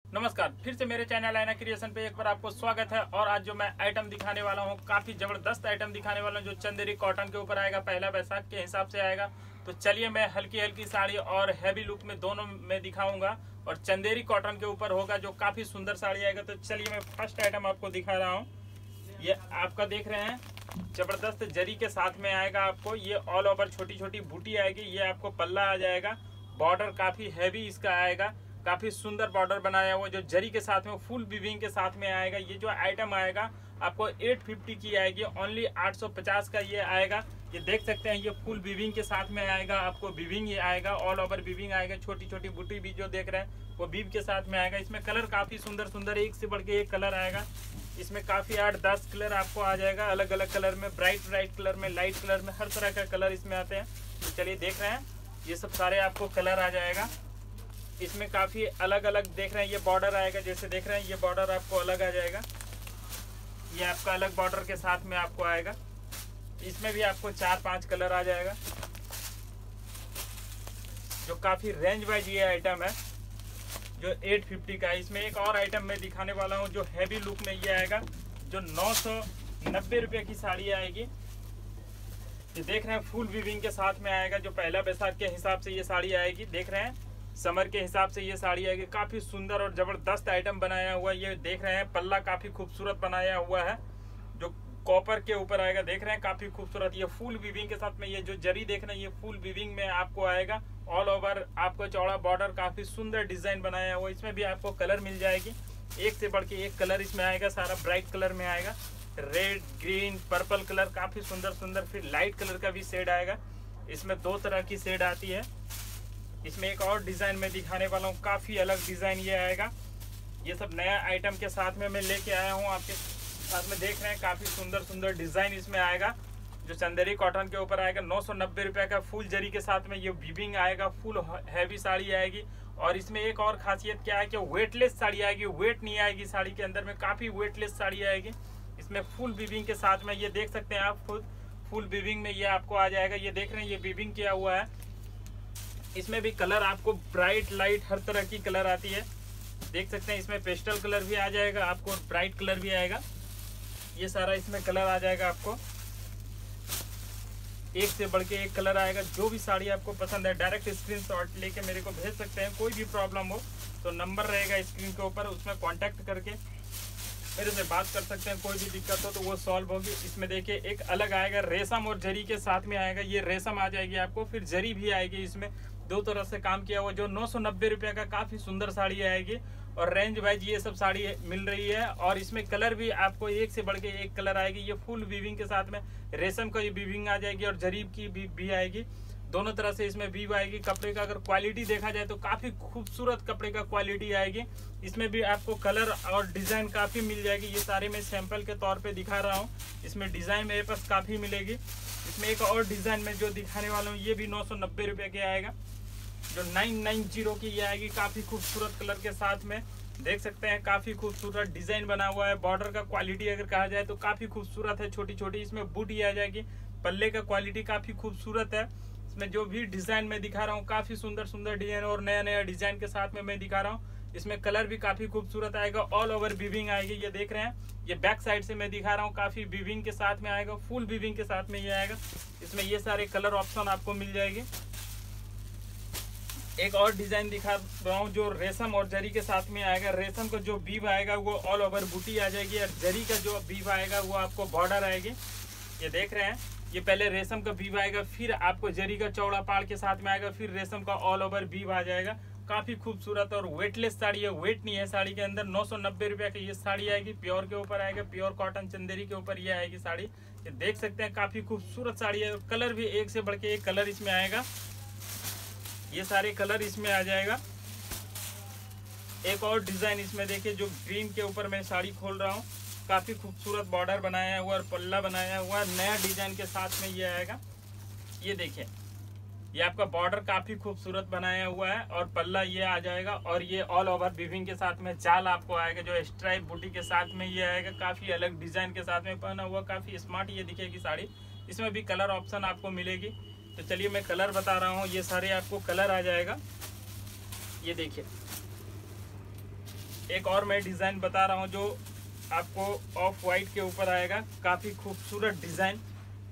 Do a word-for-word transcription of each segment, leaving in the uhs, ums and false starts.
नमस्कार, फिर से मेरे चैनल आयना क्रिएशन पे एक बार आपको स्वागत है। और आज जो मैं आइटम दिखाने वाला हूँ, काफी जबरदस्त आइटम दिखाने वाला हूँ जो चंदेरी कॉटन के ऊपर आएगा, पहला बैसाख के हिसाब से आएगा। तो चलिए मैं हल्की हल्की साड़ी और हैवी लुक में दोनों में दिखाऊंगा और चंदेरी कॉटन के ऊपर होगा जो काफी सुंदर साड़ी आएगा। तो चलिए मैं फर्स्ट आइटम आपको दिखा रहा हूँ। ये आपका देख रहे हैं जबरदस्त जरी के साथ में आएगा आपको। ये ऑल ओवर छोटी छोटी बूटी आएगी। ये आपको पल्ला आ जाएगा। बॉर्डर काफी हैवी इसका आएगा, काफी सुंदर बॉर्डर बनाया हुआ जो जरी के साथ में फुल वीविंग के साथ में आएगा। ये जो आइटम आएगा आपको आठ सौ पचास की आएगी, ओनली आठ सौ पचास का ये आएगा। ये देख सकते हैं ये फुल वीविंग के साथ में आएगा। आपको वीविंग ये आएगा, ऑल ओवर वीविंग आएगा। छोटी छोटी बूटी भी जो देख रहे हैं वो वीव के साथ में आएगा। इसमें कलर काफी सुंदर सुंदर, एक से बढ़ के एक कलर आएगा। इसमें काफी आठ दस कलर आपको आ जाएगा, अलग अलग कलर में, ब्राइट ब्राइट कलर में, लाइट कलर में, हर तरह का कलर इसमें आते हैं। तो चलिए देख रहे हैं ये सब सारे आपको कलर आ जाएगा। इसमें काफी अलग अलग देख रहे हैं। ये बॉर्डर आएगा, जैसे देख रहे हैं ये बॉर्डर आपको अलग आ जाएगा। ये आपका अलग बॉर्डर के साथ में आपको आएगा। इसमें भी आपको चार पांच कलर आ जाएगा जो काफी रेंज वाइज ये आइटम है जो आठ सौ पचास का है। इसमें एक और आइटम मैं दिखाने वाला हूँ जो हैवी लुक में ये आएगा, जो नौ सौ नब्बे रुपये की साड़ी आएगी। ये देख रहे हैं फुल वीविंग के साथ में आएगा। जो पहला बैसाख के हिसाब से ये साड़ी आएगी, देख रहे हैं समर के हिसाब से ये साड़ी आएगी। काफी सुंदर और जबरदस्त आइटम बनाया हुआ। ये देख रहे हैं पल्ला काफी खूबसूरत बनाया हुआ है जो कॉपर के ऊपर आएगा। देख रहे हैं काफी खूबसूरत। ये फुल वीविंग के साथ में ये जो जरी देख रहे हैं ये फुल वीविंग में आपको आएगा। ऑल ओवर आपको चौड़ा बॉर्डर, काफी सुंदर डिजाइन बनाया हुआ। इसमें भी आपको कलर मिल जाएगी, एक से बढ़ के एक कलर इसमें आएगा। सारा ब्राइट कलर में आएगा, रेड, ग्रीन, पर्पल कलर, काफी सुंदर सुंदर। फिर लाइट कलर का भी शेड आएगा। इसमें दो तरह की शेड आती है। इसमें एक और डिजाइन में दिखाने वाला हूँ, काफी अलग डिजाइन ये आएगा। ये सब नया आइटम के साथ में मैं लेके आया हूँ आपके साथ में। देख रहे हैं काफी सुंदर सुंदर डिजाइन इसमें आएगा जो चंदेरी कॉटन के ऊपर आएगा। नौ सौ नब्बे रुपए का फुल जरी के साथ में ये वीविंग आएगा। फुल हैवी साड़ी आएगी। और इसमें एक और खासियत क्या है कि वेटलेस साड़ी आएगी, वेट नहीं आएगी साड़ी के अंदर में, काफी वेटलेस साड़ी आएगी। इसमें फुल वीविंग के साथ में ये देख सकते हैं आप, खुद फुल वीविंग में ये आपको आ जाएगा। ये देख रहे हैं ये वीविंग किया हुआ है। इसमें भी कलर आपको ब्राइट, लाइट, हर तरह की कलर आती है। देख सकते हैं इसमें पेस्टल कलर भी आ जाएगा आपको, ब्राइट कलर भी आएगा। ये सारा इसमें कलर आ जाएगा आपको, एक से बढ़ के एक कलर आएगा। जो भी साड़ी आपको पसंद है डायरेक्ट स्क्रीनशॉट लेके मेरे को भेज सकते हैं। कोई भी प्रॉब्लम हो तो नंबर रहेगा स्क्रीन के ऊपर, उसमें कांटेक्ट करके मेरे से बात कर सकते हैं। कोई भी दिक्कत हो तो वो सॉल्व होगी। इसमें देखिए एक अलग आएगा, रेशम और जरी के साथ में आएगा। ये रेशम आ जाएगी आपको, फिर जरी भी आएगी। इसमें दो तरह से काम किया हुआ जो नौ सौ नब्बे रुपये का काफी सुंदर साड़ी आएगी। और रेंज वाइज ये सब साड़ी मिल रही है। और इसमें कलर भी आपको एक से बढ़ के एक कलर आएगी। ये फुल वीविंग के साथ में रेशम का ये वीविंग आ जाएगी और जरीब की भी, भी आएगी। दोनों तरह से इसमें वीव आएगी। कपड़े का अगर क्वालिटी देखा जाए तो काफी खूबसूरत कपड़े का क्वालिटी आएगी। इसमें भी आपको कलर और डिजाइन काफी मिल जाएगी। ये सारे मैं सैंपल के तौर पे दिखा रहा हूँ। इसमें डिजाइन मेरे पास काफी मिलेगी। इसमें एक और डिजाइन में जो दिखाने वाला हूँ ये भी नौ सौ नब्बे रुपये के आएगा, जो नाइन नाइन जीरो की ये आएगी। काफी खूबसूरत कलर के साथ में देख सकते हैं, काफी खूबसूरत डिजाइन बना हुआ है। बॉर्डर का क्वालिटी अगर कहा जाए तो काफी खूबसूरत है। छोटी छोटी इसमें बूटी आ जाएगी। पल्ले का क्वालिटी काफी खूबसूरत है। इसमें जो भी डिजाइन में दिखा रहा हूँ काफी सुंदर सुंदर डिजाइन और नया नया डिजाइन के साथ में मैं दिखा रहा हूँ। इसमें कलर भी काफी खूबसूरत आएगा। ऑल ओवर वीविंग आएगी। ये देख रहे हैं ये बैक साइड से मैं दिखा रहा हूँ, काफी वीविंग के साथ में आएगा। फुल वीविंग के साथ में ये आएगा। इसमें ये सारे कलर ऑप्शन आपको मिल जाएगी। एक और डिजाइन दिखा रहा हूँ जो रेशम और जरी के साथ में आएगा। रेशम का जो बीव आएगा वो ऑल ओवर बूटी आ जाएगी और जरी का जो बीव आएगा वो आपको बॉर्डर आएगी। ये देख रहे हैं ये पहले रेशम का बीव आएगा, फिर आपको जरी का चौड़ा पाड़ के साथ में आएगा, फिर रेशम का ऑल ओवर बीव आ जाएगा। काफी खूबसूरत और वेटलेस साड़ी है, वेट नहीं है साड़ी के अंदर। नौ सौ नब्बे रुपये की ये साड़ी आएगी। प्योर के ऊपर आएगा, प्योर कॉटन चंदेरी के ऊपर ये आएगी साड़ी। ये देख सकते हैं काफी खूबसूरत साड़ी है। कलर भी एक से बढ़ के एक कलर इसमें आएगा। ये सारे कलर इसमें आ जाएगा। एक और डिजाइन इसमें देखिए जो ग्रीन के ऊपर मैं साड़ी खोल रहा हूँ, काफी खूबसूरत बॉर्डर बनाया हुआ और पल्ला बनाया हुआ, नया डिजाइन के साथ में ये आएगा। ये देखिए ये आपका बॉर्डर काफी खूबसूरत बनाया हुआ है और पल्ला ये आ जाएगा। और ये ऑल ओवर वीविंग के साथ में जाल आपको आएगा जो स्ट्राइप बूटी के साथ में ये आएगा। काफी अलग डिजाइन के साथ में पहना हुआ, काफी स्मार्ट ये दिखेगी साड़ी। इसमें भी कलर ऑप्शन आपको मिलेगी। तो चलिए मैं कलर बता रहा हूँ। ये सारे आपको कलर आ जाएगा। ये देखिए एक और मैं डिजाइन बता रहा हूँ जो आपको ऑफ वाइट के ऊपर आएगा, काफी खूबसूरत डिजाइन।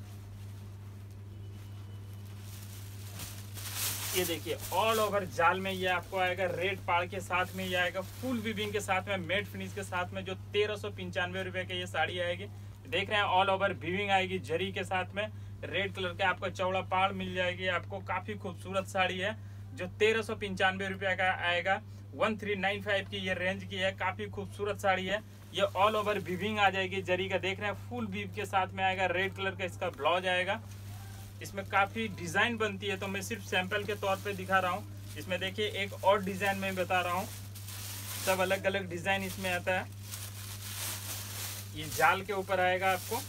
ये देखिए ऑल ओवर जाल में ये आपको आएगा, रेड पाड़ के साथ में ये आएगा, फुल वीविंग के साथ में, मेट फिनिश के साथ में, जो तेरह सौ पंचानवे रुपए के ये साड़ी आएगी। देख रहे हैं ऑल ओवर वीविंग आएगी जरी के साथ में, रेड कलर के आपको चौड़ा पाड़ मिल जाएगी। आपको काफी खूबसूरत साड़ी है जो तेरह सौ पंचानवे रुपए का आएगा। वन थ्री नाइन फाइव की ये रेंज की है, काफी खूबसूरत साड़ी है। ये ऑल ओवर वीविंग आ जाएगी जरी का, देख रहे हैं फुल वीव के साथ में आएगा, रेड कलर का इसका ब्लाउज आएगा। इसमें काफी डिजाइन बनती है तो मैं सिर्फ सैंपल के तौर पे दिखा रहा हूँ। इसमें देखिए एक और डिजाइन में बता रहा हूँ, सब अलग अलग डिजाइन इसमें आता है। ये जाल के ऊपर आएगा आपको,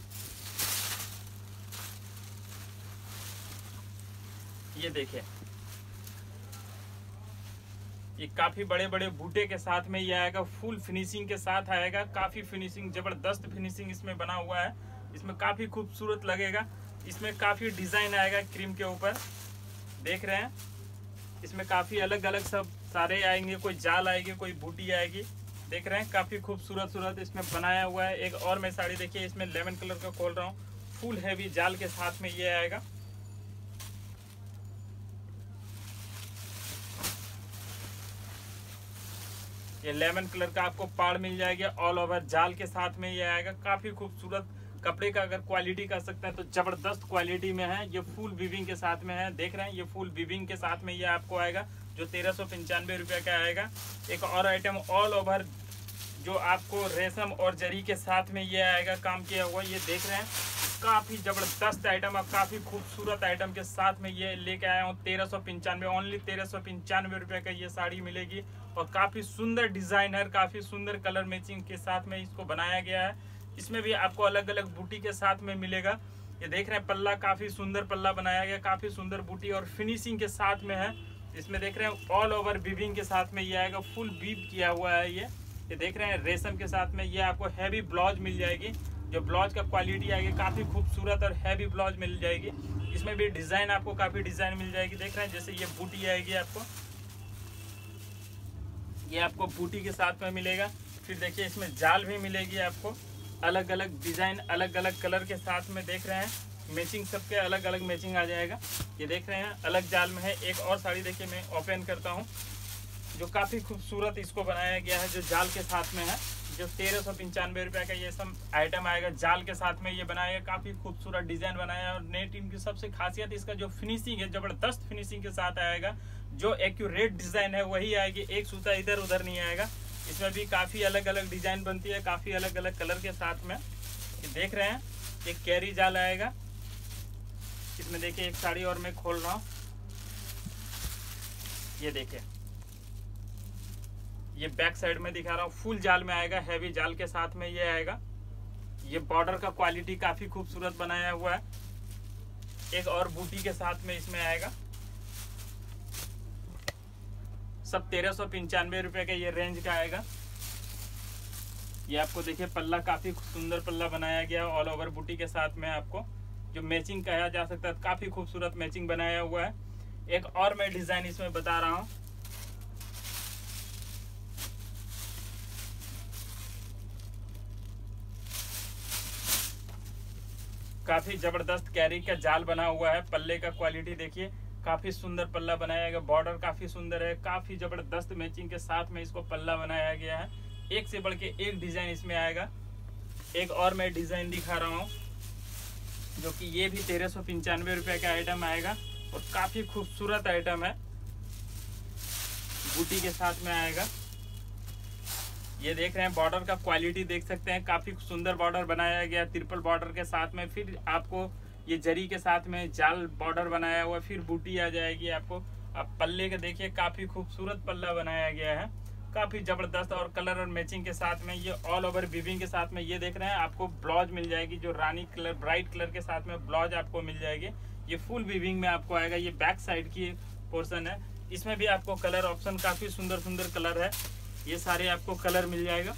ये देखिए ये काफी बड़े बड़े बूटे के साथ में ये आएगा, फुल फिनिशिंग के साथ आएगा, काफी फिनिशिंग जबरदस्त फिनिशिंग इसमें बना हुआ है। इसमें काफी खूबसूरत लगेगा। इसमें काफी डिजाइन आएगा क्रीम के ऊपर, देख रहे हैं। इसमें काफी अलग अलग सब सारे आएंगे, कोई जाल आएगी, कोई बूटी आएगी, देख रहे हैं काफी खूबसूरत सूरत इसमें बनाया हुआ है। एक और मैं साड़ी देखिए, इसमें लेमन कलर का खोल रहा हूँ, फुल हैवी जाल के साथ में ये आएगा। ये लेमन कलर का आपको पाड़ मिल जाएगा, ऑल ओवर जाल के साथ में ये आएगा। काफी खूबसूरत कपड़े का अगर क्वालिटी कर सकते हैं तो जबरदस्त क्वालिटी में है। ये फुल वीविंग के साथ में है, देख रहे हैं ये फुल वीविंग के साथ में ये आपको आएगा जो तेरह सौ पंचानवे रुपये का आएगा। एक और आइटम ऑल ओवर जो आपको रेशम और जरी के साथ में ये आएगा काम किया हुआ, ये देख रहे हैं काफी जबरदस्त आइटम और काफी खूबसूरत आइटम के साथ में ये लेके आया हूँ। तेरह सौ पंचानवे ओनली तेरह सौ पंचानवे रुपये का ये साड़ी मिलेगी और काफी सुंदर डिजाइनर, काफी सुंदर कलर मैचिंग के साथ में इसको बनाया गया है। इसमें भी आपको अलग अलग बूटी के साथ में मिलेगा। ये देख रहे हैं पल्ला, काफी सुंदर पल्ला बनाया गया, काफी सुंदर बूटी और फिनिशिंग के साथ में है। इसमें देख रहे हैं ऑल ओवर वीविंग के साथ में ये आएगा, फुल वीव किया हुआ है। ये ये देख रहे हैं रेशम के साथ में ये आपको हैवी ब्लाउज मिल जाएगी, जो ब्लाउज का क्वालिटी आएगी काफी खूबसूरत और हैवी ब्लाउज मिल जाएगी। इसमें भी डिजाइन आपको काफी डिजाइन मिल जाएगी, देख रहे हैं जैसे ये बूटी आएगी आपको, ये आपको बूटी के साथ में मिलेगा। फिर देखिए इसमें जाल भी मिलेगी आपको, अलग अलग डिजाइन अलग अलग कलर के साथ में, देख रहे हैं मैचिंग सबके अलग अलग मैचिंग आ जाएगा। ये देख रहे हैं अलग जाल में है। एक और साड़ी देखिए मैं ओपन करता हूँ, जो काफी खूबसूरत इसको बनाया गया है, जो जाल के साथ में है, जो तेरह सौ पंचानवे रुपये का ये सब आइटम आएगा। जाल के साथ में ये बनाया, काफी खूबसूरत डिजाइन बनाया है। और नेट इनकी सबसे खासियत इसका जो फिनिशिंग है, जबरदस्त फिनिशिंग के साथ आएगा। जो एक्यूरेट डिजाइन है वही आएगी, एक सूता इधर उधर नहीं आएगा। इसमें भी काफी अलग अलग डिजाइन बनती है, काफी अलग अलग कलर के साथ में। ये देख रहे हैं एक कैरी जाल आएगा। इसमें देखिए एक साड़ी और मैं खोल रहा हूँ, ये देखिए ये बैक साइड में दिखा रहा हूँ, फुल जाल में आएगा, हैवी जाल के साथ में ये आएगा। ये बॉर्डर का क्वालिटी काफी खूबसूरत बनाया हुआ है। एक और बूटी के साथ में इसमें आएगा। सब तेरह सौ पंचानवे रुपए का ये रेंज का आएगा। ये आपको देखिए पल्ला, काफी सुंदर पल्ला बनाया गया ऑल ओवर बूटी के साथ में। आपको जो मैचिंग कहा जा सकता है, काफी खूबसूरत मैचिंग बनाया हुआ है। एक और मैं डिजाइन इसमें बता रहा हूँ, काफी जबरदस्त कैरी का जाल बना हुआ है। पल्ले का क्वालिटी देखिए, काफी सुंदर पल्ला बनाया गया, बॉर्डर काफी सुंदर है, काफी जबरदस्त मैचिंग के साथ में इसको पल्ला बनाया गया है। एक से बढ़ के एक डिजाइन इसमें आएगा। एक और मैं डिजाइन दिखा रहा हूँ, जो कि ये भी तेरह सौ पंचानवे रुपये का आइटम आएगा और काफी खूबसूरत आइटम है, बूटी के साथ में आएगा। ये देख रहे हैं बॉर्डर का क्वालिटी देख सकते हैं, काफी सुंदर बॉर्डर बनाया गया ट्रिपल बॉर्डर के साथ में। फिर आपको ये जरी के साथ में जाल बॉर्डर बनाया हुआ, फिर बूटी आ जाएगी आपको। अब पल्ले का देखिए, काफी खूबसूरत पल्ला बनाया गया है, काफी जबरदस्त और कलर और मैचिंग के साथ में। ये ऑल ओवर वीविंग के साथ में ये देख रहे हैं आपको ब्लाउज मिल जाएगी, जो रानी कलर ब्राइट कलर के साथ में ब्लाउज आपको मिल जाएगी। ये फुल वीविंग में आपको आएगा। ये बैक साइड की पोर्शन है, इसमें भी आपको कलर ऑप्शन काफी सुंदर सुंदर कलर है। ये सारे आपको कलर मिल जाएगा।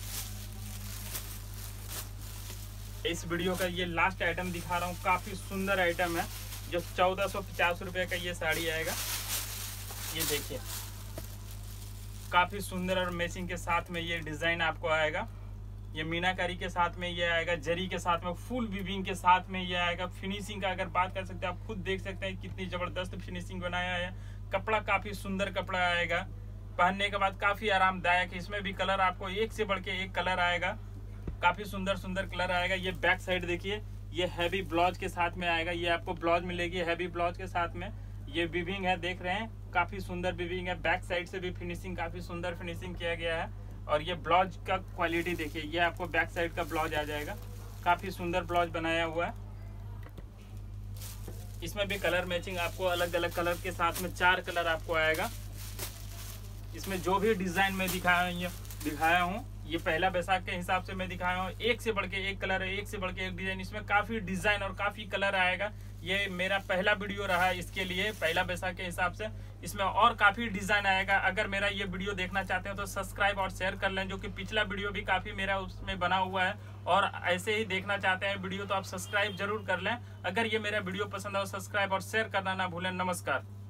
इस वीडियो का ये लास्ट आइटम दिखा रहा हूँ, काफी सुंदर आइटम है, जो चौदह सौ पचास रुपये का ये साड़ी आएगा। ये देखिए काफी सुंदर और मैचिंग के साथ में ये डिजाइन आपको आएगा। ये मीनाकारी के साथ में ये आएगा, जरी के साथ में, फुल वीविंग के साथ में ये आएगा। फिनिशिंग का अगर बात कर सकते हैं, आप खुद देख सकते हैं कितनी जबरदस्त फिनिशिंग बनाया है। कपड़ा काफी सुंदर कपड़ा आएगा, पहनने के बाद काफी आरामदायक। इसमें भी कलर आपको एक से बढ़ के एक कलर आएगा, काफी सुंदर सुंदर कलर आएगा। ये बैक साइड देखिए, ये हैवी ब्लाउज के साथ में आएगा। ये आपको ब्लाउज मिलेगी हैवी ब्लाउज के साथ में। ये वीविंग है, देख रहे हैं काफी सुंदर वीविंग है। बैक साइड से भी फिनिशिंग काफी सुंदर फिनिशिंग किया गया है। और ये ब्लाउज का क्वालिटी देखिए, ये आपको बैक साइड का ब्लाउज आ जाएगा, काफी सुंदर ब्लाउज बनाया हुआ है। इसमें भी कलर मैचिंग आपको अलग अलग कलर के साथ में चार कलर आपको आएगा। इसमें जो भी डिजाइन में दिखाया दिखाया हूँ, ये पहला बैसाख के हिसाब से मैं दिखाया हूँ। एक से बढ़ के एक कलर है, एक से बढ़ के एक डिजाइन। इसमें काफी डिजाइन और काफी कलर आएगा। ये मेरा पहला वीडियो रहा है इसके लिए, पहला बैसाख के हिसाब से। इसमें और काफी डिजाइन आएगा। अगर मेरा ये वीडियो देखना चाहते हो तो सब्सक्राइब और शेयर कर लें, जो कि पिछला वीडियो भी काफी मेरा उसमें बना हुआ है। और ऐसे ही देखना चाहते हैं वीडियो तो आप सब्सक्राइब जरूर कर लें। अगर ये मेरा वीडियो पसंद हो, सब्सक्राइब और शेयर करना ना भूलें। नमस्कार।